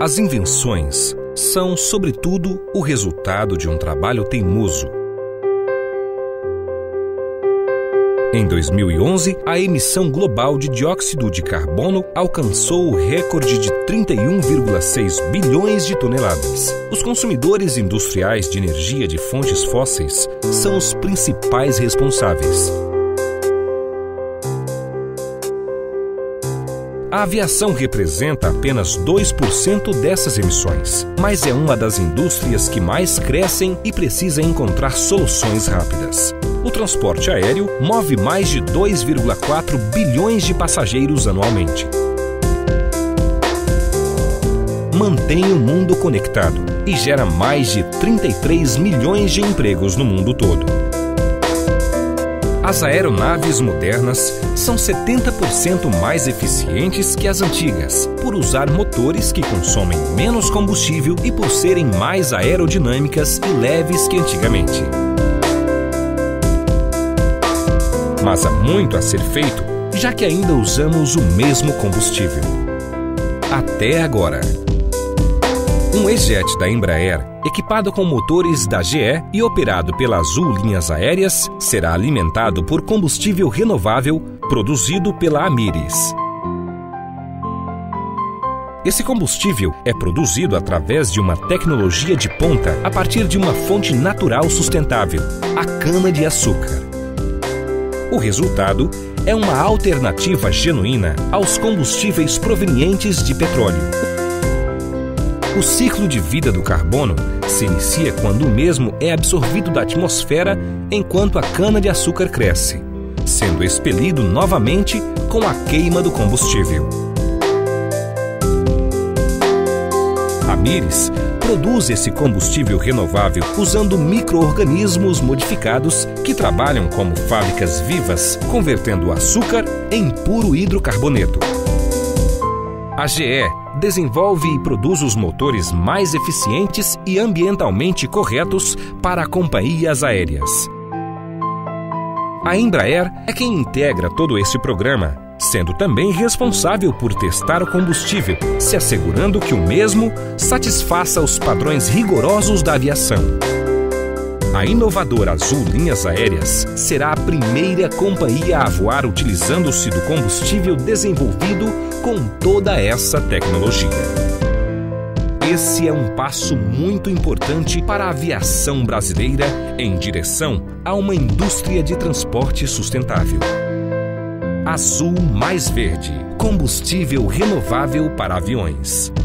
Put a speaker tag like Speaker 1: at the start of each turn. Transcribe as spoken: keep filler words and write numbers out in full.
Speaker 1: As invenções são, sobretudo, o resultado de um trabalho teimoso. Em dois mil e onze, a emissão global de dióxido de carbono alcançou o recorde de trinta e um vírgula seis bilhões de toneladas. Os consumidores industriais de energia de fontes fósseis são os principais responsáveis. A aviação representa apenas dois por cento dessas emissões, mas é uma das indústrias que mais crescem e precisa encontrar soluções rápidas. O transporte aéreo move mais de dois vírgula quatro bilhões de passageiros anualmente. Mantém o mundo conectado e gera mais de trinta e três milhões de empregos no mundo todo. As aeronaves modernas são setenta por cento mais eficientes que as antigas, por usar motores que consomem menos combustível e por serem mais aerodinâmicas e leves que antigamente. Mas há muito a ser feito, já que ainda usamos o mesmo combustível. Até agora. Um E-Jet da Embraer, equipado com motores da G E e operado pela Azul Linhas Aéreas, será alimentado por combustível renovável produzido pela Amyris. Esse combustível é produzido através de uma tecnologia de ponta a partir de uma fonte natural sustentável, a cana-de-açúcar. O resultado é uma alternativa genuína aos combustíveis provenientes de petróleo. O ciclo de vida do carbono se inicia quando o mesmo é absorvido da atmosfera enquanto a cana-de-açúcar cresce, sendo expelido novamente com a queima do combustível. A Amyris produz esse combustível renovável usando micro-organismos modificados que trabalham como fábricas vivas, convertendo o açúcar em puro hidrocarboneto. A G E desenvolve e produz os motores mais eficientes e ambientalmente corretos para companhias aéreas. A Embraer é quem integra todo esse programa, sendo também responsável por testar o combustível, se assegurando que o mesmo satisfaça os padrões rigorosos da aviação. A inovadora Azul Linhas Aéreas será a primeira companhia a voar utilizando-se do combustível desenvolvido com toda essa tecnologia. Esse é um passo muito importante para a aviação brasileira em direção a uma indústria de transporte sustentável. Azul mais verde, combustível renovável para aviões.